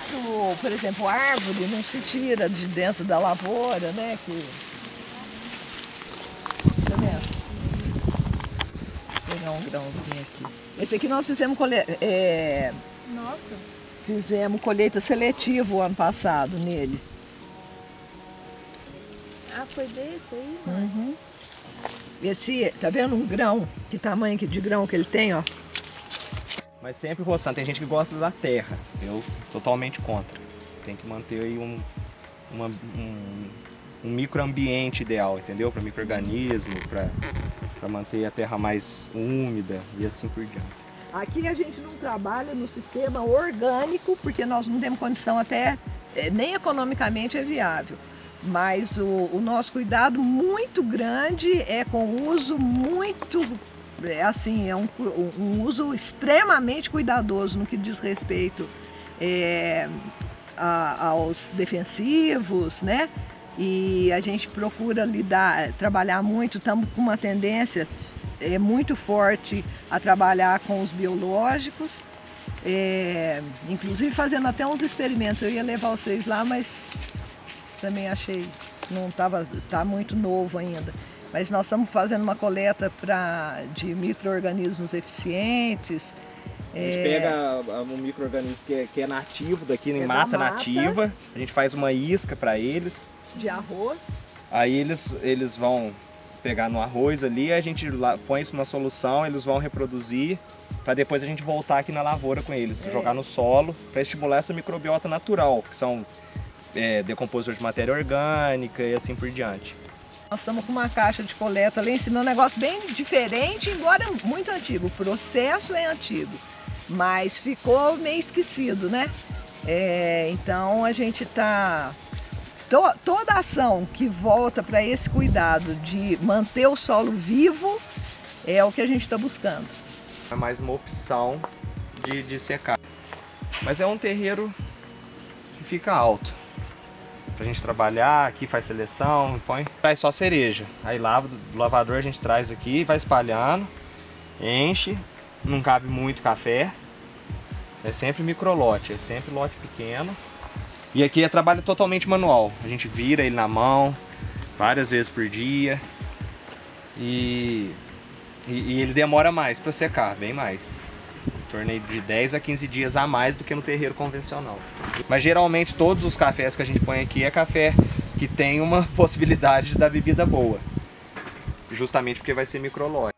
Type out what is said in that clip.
muito, por exemplo, árvore não se tira de dentro da lavoura, né? Tá vendo? Vou pegar um grãozinho aqui. Esse aqui nós fizemos Nossa. Fizemos colheita seletiva o ano passado nele. Ah, foi desse aí, mãe? Uhum. Esse, tá vendo um grão? Que tamanho de grão que ele tem, ó? Mas sempre roçando, tem gente que gosta da terra, eu totalmente contra. Tem que manter aí um microambiente ideal, entendeu? Para micro-organismo, para manter a terra mais úmida e assim por diante. Aqui a gente não trabalha no sistema orgânico, porque nós não temos condição até, nem economicamente é viável. Mas o nosso cuidado muito grande é com o uso muito, assim, é um uso extremamente cuidadoso no que diz respeito aos defensivos, né? E a gente procura trabalhar muito, estamos com uma tendência muito forte a trabalhar com os biológicos, inclusive fazendo até uns experimentos. Eu ia levar vocês lá, mas também achei não tá muito novo ainda. Mas nós estamos fazendo uma coleta de micro-organismos eficientes. A gente pega um micro-organismo que é nativo daqui, em mata nativa, a gente faz uma isca para eles. De arroz. Aí eles vão pegar no arroz ali, a gente põe isso numa solução, eles vão reproduzir, para depois a gente voltar aqui na lavoura com eles, jogar no solo, para estimular essa microbiota natural, que são decompositores de matéria orgânica e assim por diante. Nós estamos com uma caixa de coleta ali em cima, um negócio bem diferente, embora muito antigo. O processo é antigo, mas ficou meio esquecido, né? Então a gente está... Toda ação que volta para esse cuidado de manter o solo vivo é o que a gente está buscando. É mais uma opção de secar. Mas é um terreiro que fica alto. Pra gente trabalhar, aqui faz seleção, traz só cereja. Aí do lavador a gente traz aqui, vai espalhando, enche, não cabe muito café. É sempre microlote, é sempre lote pequeno. E aqui é trabalho totalmente manual. A gente vira ele na mão várias vezes por dia. E ele demora mais para secar, bem mais. Em torno de 10 a 15 dias a mais do que no terreiro convencional. Mas geralmente todos os cafés que a gente põe aqui é café que tem uma possibilidade de dar bebida boa. Justamente porque vai ser microlote.